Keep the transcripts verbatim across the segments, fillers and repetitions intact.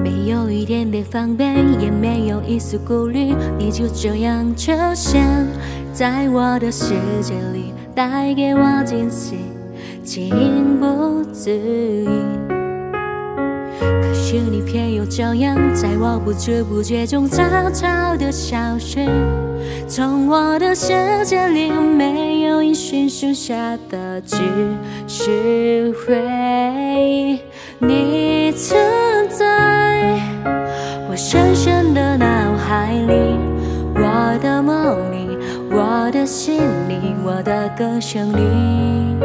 没有一点点防备，也没有一丝顾虑，你就这样出现在我的世界里，带给我惊喜，情不自已。可是你偏又这样，在我不知不觉中悄悄地消失，从我的世界里没有音讯，剩下的只是回忆。你存在我深深的脑海里，我的梦里，我的心里，我的歌声里。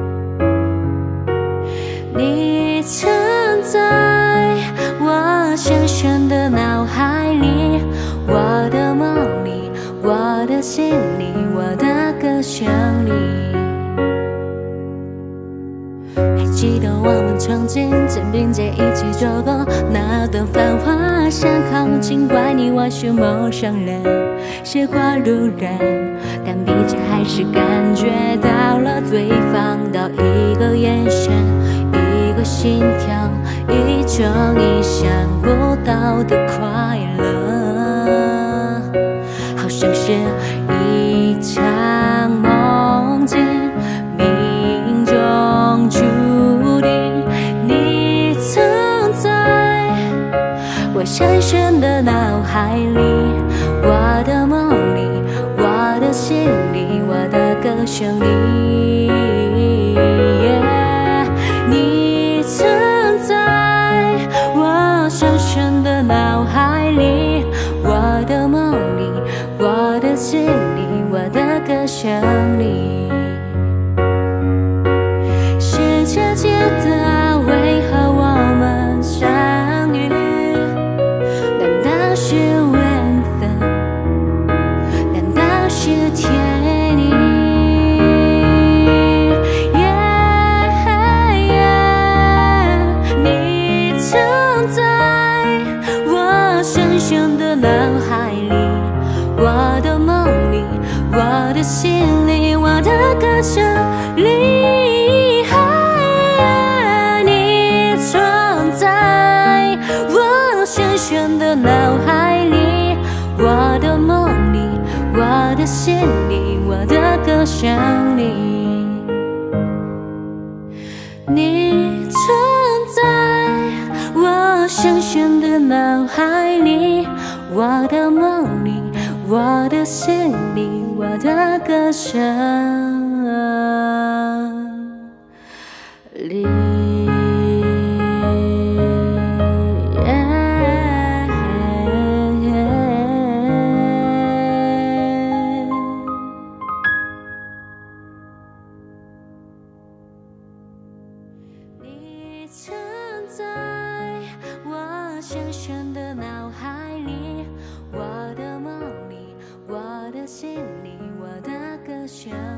你存在我深深的脑海里，我的梦里，我的心里，我的歌声里。还记得我们曾经肩并肩一起走过那段繁华巷口，尽管你我是陌生人，时光如人，但毕竟还是感觉到了对方的一个眼神，一个心跳，一种意想不到的快乐，好像是一场梦境，命中注定。你存在我深深的脑海里，我的梦里，我的心里，我的歌声里。Yeah, 你存在我深深的脑海里，我的梦里，我的心里，我的歌声里。世界间的为何我们相遇？难道是缘分？难道是天意？ Yeah, yeah, 你存在我深深的脑海里，我的梦里，我的心里，我的歌声里。你存在我深深的脑海里，我的梦里，我的心里，我的歌声里。你存在我深深的脑海里，我的梦里，我的心里，我的歌声里。你存在我深深的脑海里，我的梦里，我的心里，我的歌声。